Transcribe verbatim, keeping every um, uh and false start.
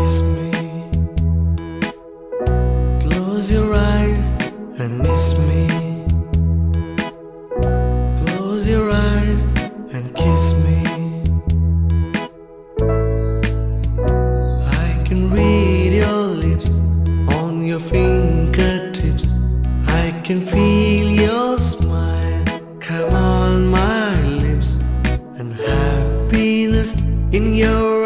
kiss me. Close your eyes and miss me. Close your eyes and kiss me. I can read your lips on your fingertips. I can feel your smile come on my lips, and happiness in your